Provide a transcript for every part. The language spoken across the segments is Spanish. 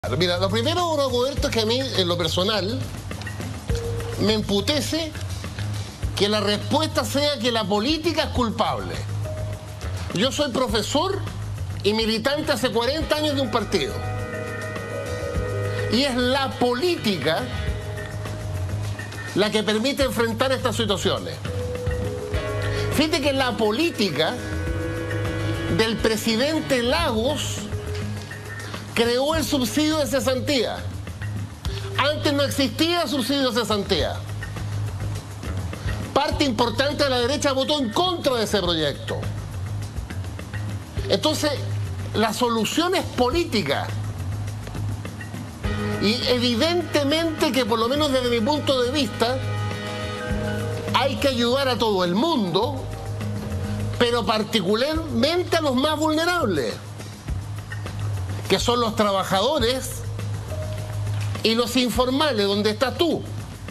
Mira, lo primero, Roberto, es que a mí, en lo personal, me emputece que la respuesta sea que la política es culpable. Yo soy profesor y militante hace 40 años de un partido. Y es la política la que permite enfrentar estas situaciones. Fíjate que la política del presidente Lagos creó el subsidio de cesantía. Antes no existía subsidio de cesantía. Parte importante de la derecha votó en contra de ese proyecto. Entonces, la solución es política. Y evidentemente que, por lo menos desde mi punto de vista, hay que ayudar a todo el mundo, pero particularmente a los más vulnerables, que son los trabajadores y los informales, donde estás tú.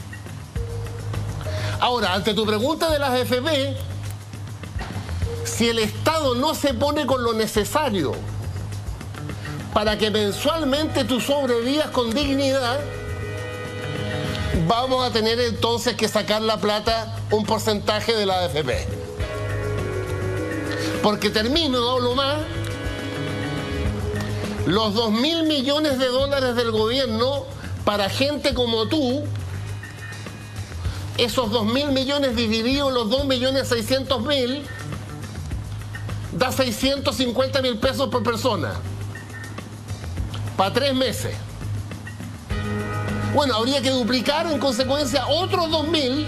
Ahora, ante tu pregunta de las AFP, si el Estado no se pone con lo necesario para que mensualmente tú sobrevivas con dignidad, vamos a tener entonces que sacar la plata, un porcentaje de la AFP. Porque termino, no hablo más, los 2.000 millones de dólares del gobierno para gente como tú, esos 2.000 millones divididos en los 2.600.000, da 650.000 pesos por persona, para 3 meses. Bueno, habría que duplicar en consecuencia otros 2.000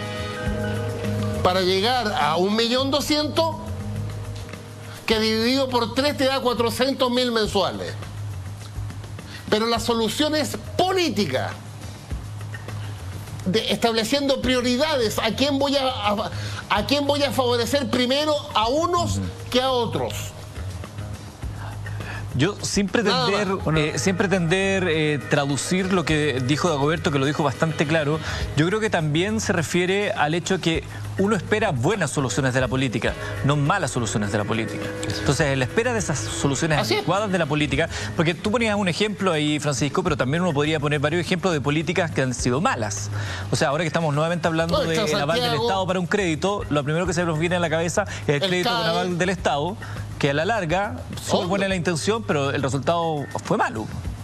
para llegar a 1.200.000, que dividido por 3 te da 400.000 mensuales. Pero la solución es política, estableciendo prioridades. ¿A quién voy a favorecer primero? ¿A unos que a otros? Yo, sin pretender traducir lo que dijo Dagoberto, que lo dijo bastante claro, yo creo que también se refiere al hecho que uno espera buenas soluciones de la política, no malas soluciones de la política. Entonces, él espera de esas soluciones adecuadas de la política, porque tú ponías un ejemplo ahí, Francisco, pero también uno podría poner varios ejemplos de políticas que han sido malas. O sea, ahora que estamos nuevamente hablando del aval del Estado para un crédito, lo primero que se nos viene a la cabeza es el crédito con aval del Estado, que a la larga, súper buena la intención, pero el resultado fue malo.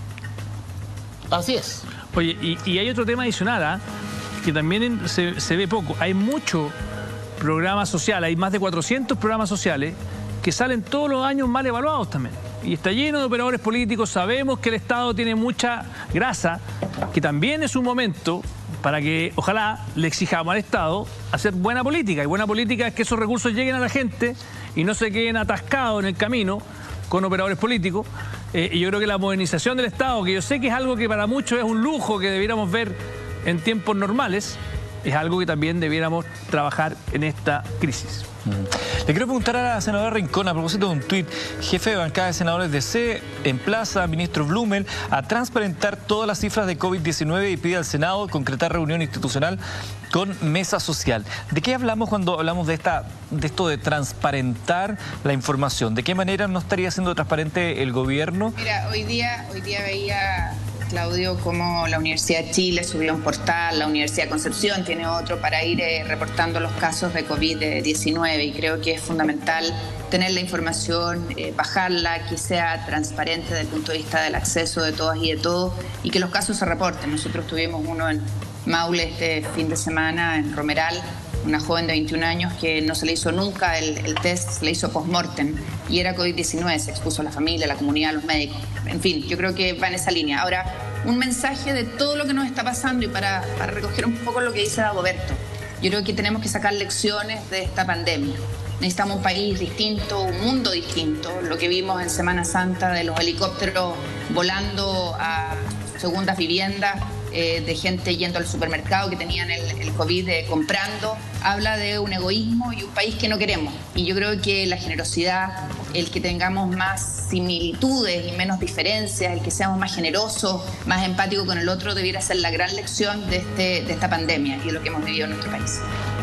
Así es. Oye, y hay otro tema adicional, que también se ve poco. Hay mucho programa social, hay más de 400 programas sociales que salen todos los años mal evaluados también. Y está lleno de operadores políticos. Sabemos que el Estado tiene mucha grasa, que también es un momento para que ojalá le exijamos al Estado hacer buena política. Y buena política es que esos recursos lleguen a la gente y no se queden atascados en el camino con operadores políticos. Y yo creo que la modernización del Estado, que yo sé que es algo que para muchos es un lujo que debiéramos ver en tiempos normales, es algo que también debiéramos trabajar en esta crisis. Le quiero preguntar a la senadora Rincón, a propósito de un tuit: jefe de bancada de senadores DC emplaza al ministro Blumel a transparentar todas las cifras de COVID-19 y pide al Senado concretar reunión institucional con mesa social. ¿De qué hablamos cuando hablamos de esto de transparentar la información? ¿De qué manera no estaría siendo transparente el gobierno? Mira, hoy día veía, Claudio, como la Universidad de Chile subió un portal, la Universidad de Concepción tiene otro para ir reportando los casos de COVID-19, y creo que es fundamental tener la información, bajarla, que sea transparente desde el punto de vista del acceso de todas y de todos, y que los casos se reporten. Nosotros tuvimos uno en Maule este fin de semana, en Romeral, una joven de 21 años que no se le hizo nunca el test, se le hizo post-mortem y era COVID-19, se expuso a la familia, a la comunidad, a los médicos. En fin, yo creo que va en esa línea. Ahora, un mensaje de todo lo que nos está pasando y para recoger un poco lo que dice Dagoberto. Yo creo que tenemos que sacar lecciones de esta pandemia. Necesitamos un país distinto, un mundo distinto. Lo que vimos en Semana Santa de los helicópteros volando a segundas viviendas, de gente yendo al supermercado que tenían el COVID comprando, habla de un egoísmo y un país que no queremos. Y yo creo que la generosidad, el que tengamos más similitudes y menos diferencias, el que seamos más generosos, más empáticos con el otro, debiera ser la gran lección de esta pandemia y de lo que hemos vivido en nuestro país.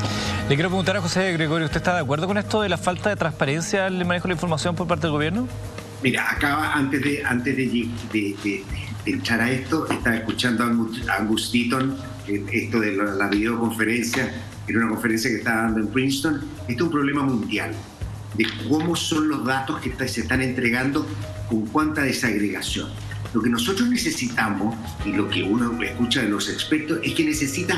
Le quiero preguntar a José Gregorio, ¿usted está de acuerdo con esto de la falta de transparencia en el manejo de la información por parte del gobierno? Mira, acaba, antes de entrar a esto, estaba escuchando a Angus Deaton, esto de la videoconferencia, era una conferencia que estaba dando en Princeton. Esto es un problema mundial, de cómo son los datos que se están entregando, con cuánta desagregación. Lo que nosotros necesitamos, y lo que uno escucha de los expertos, es que necesita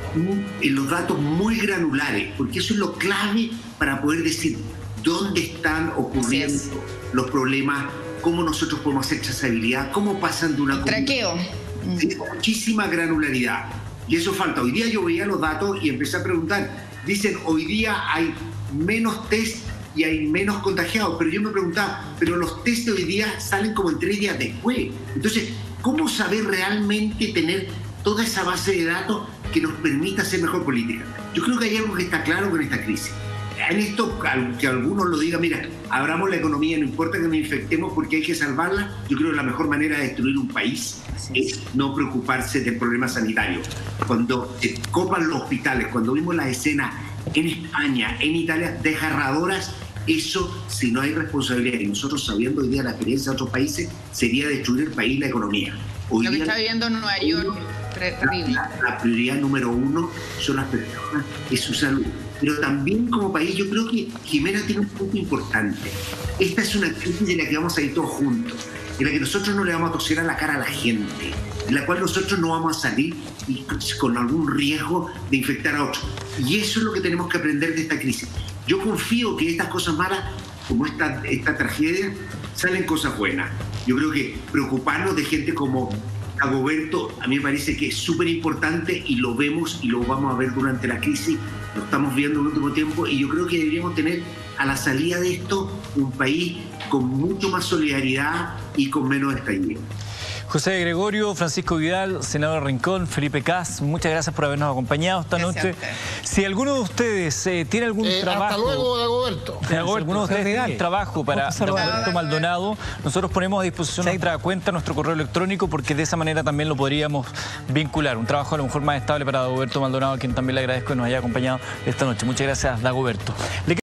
los datos muy granulares, porque eso es lo clave para poder decir dónde están ocurriendo los problemas, cómo nosotros podemos hacer trazabilidad, cómo pasan de una... Traqueo. Sí, muchísima granularidad. Y eso falta. Hoy día yo veía los datos y empecé a preguntar. Dicen, hoy día hay menos test y hay menos contagiados. Pero yo me preguntaba, pero los test de hoy día salen como en 3 días después. Entonces, ¿cómo saber realmente tener toda esa base de datos que nos permita hacer mejor política? Yo creo que hay algo que está claro con esta crisis. En esto, que algunos lo digan, mira, abramos la economía, no importa que nos infectemos porque hay que salvarla. Yo creo que la mejor manera de destruir un país es no preocuparse del problema sanitario. Cuando se copan los hospitales, cuando vimos las escenas en España, en Italia, desgarradoras, eso, si no hay responsabilidad, y nosotros sabiendo hoy día la experiencia de otros países, sería destruir el país y la economía. Hoy lo que día, está viviendo en Nueva York, terrible. La prioridad número 1 son las personas, es su salud. Pero también como país, yo creo que Jimena tiene un punto importante. Esta es una crisis de la que vamos a ir todos juntos, en la que nosotros no le vamos a toser a la cara a la gente, en la cual nosotros no vamos a salir con algún riesgo de infectar a otros. Y eso es lo que tenemos que aprender de esta crisis. Yo confío que estas cosas malas, como esta tragedia, salen cosas buenas. Yo creo que preocuparnos de gente como Dagoberto a mí me parece que es súper importante, y lo vemos y lo vamos a ver durante la crisis, lo estamos viendo en el último tiempo, y yo creo que deberíamos tener a la salida de esto un país con mucho más solidaridad y con menos estallido. José Gregorio, Francisco Vidal, senador Rincón, Felipe Kast, muchas gracias por habernos acompañado esta noche. Si alguno de ustedes tiene algún trabajo... Hasta luego, Dagoberto. Si alguno de ustedes tiene un trabajo para Dagoberto Maldonado, nosotros ponemos a disposición nuestra cuenta, nuestro correo electrónico, porque de esa manera también lo podríamos vincular. Un trabajo a lo mejor más estable para Dagoberto Maldonado, a quien también le agradezco que nos haya acompañado esta noche. Muchas gracias, Dagoberto.